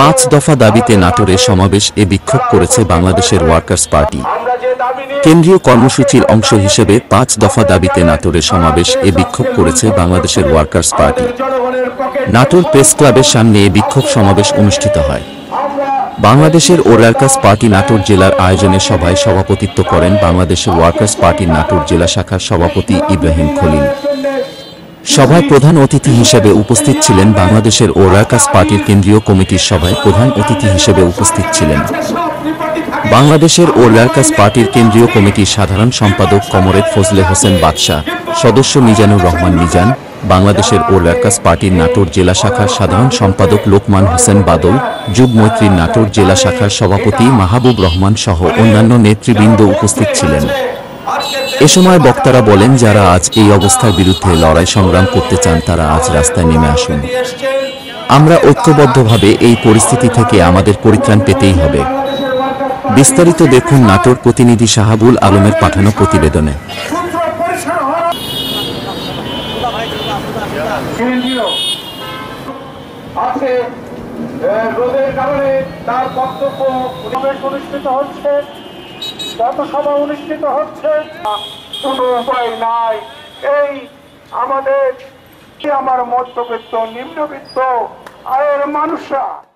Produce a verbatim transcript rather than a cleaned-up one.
পাঁচ দফা দাবিতে নাটোরে সমাবেশ এ বিক্ষোভ করেছে বাংলাদেশের ওয়ার্কার্স পার্টি। কেন্দ্রীয় কর্মসূচির অংশ হিসেবে পাঁচ দফা দাবিতে নাটোরে সমাবেশ এ বিক্ষোভ করেছে বাংলাদেশের ওয়ার্কার্স পার্টি। নাটোর প্রেস ক্লাবের সামনে এ বিক্ষোভ সমাবেশ অনুষ্ঠিত হয়। বাংলাদেশের ওয়ার্কার্স পার্টি নাটোর জেলার আয়োজনে সভায় সভাপতিত্ব করেন বাংলাদেশের ওয়ার্কার্স পার্টির নাটোর জেলা শাখার সভাপতি ইব্রাহিম খলিল। সভায় প্রধান অতিথি হিসেবে উপস্থিত ছিলেন বাংলাদেশের ওয়ার্কার্স পার্টির কেন্দ্রীয় কমিটির সভায় প্রধান অতিথি হিসেবে উপস্থিত ছিলেন বাংলাদেশের ওয়ার্কার্স পার্টির কেন্দ্রীয় কমিটির সাধারণ সম্পাদক কমরেড ফজলে হোসেন বাদশা, সদস্য মিজানুর রহমান মিজান, বাংলাদেশের ওয়ার্কার্স পার্টির নাটোর জেলা শাখার সাধারণ সম্পাদক লোকমান হোসেন বাদল, যুব মৈত্রীর নাটোর জেলা শাখার সভাপতি মাহবুব রহমান সহ অন্যান্য নেতৃবৃন্দ উপস্থিত ছিলেন। এ সময় বক্তারা বলেন, যারা আজ এই অবস্থার বিরুদ্ধে লড়াই সংগ্রাম করতে চান তারা আজ রাস্তায় নেমে আসুন। আমরা ঐক্যবদ্ধভাবে এই পরিস্থিতি থেকে আমাদের পরিত্রাণ পেতেই হবে। বিস্তারিত দেখুন নাটোর প্রতিনিধি শাহাবুল আলমের পাঠানো প্রতিবেদনে। রোদের কারণে তার বক্তব্য অনুষ্ঠিত হচ্ছে, পথসভা অনুষ্ঠিত হচ্ছে, কোনো উপায় নাই। এই আমাদের আমার মধ্যবিত্ত নিম্নবিত্ত আয়ের মানুষরা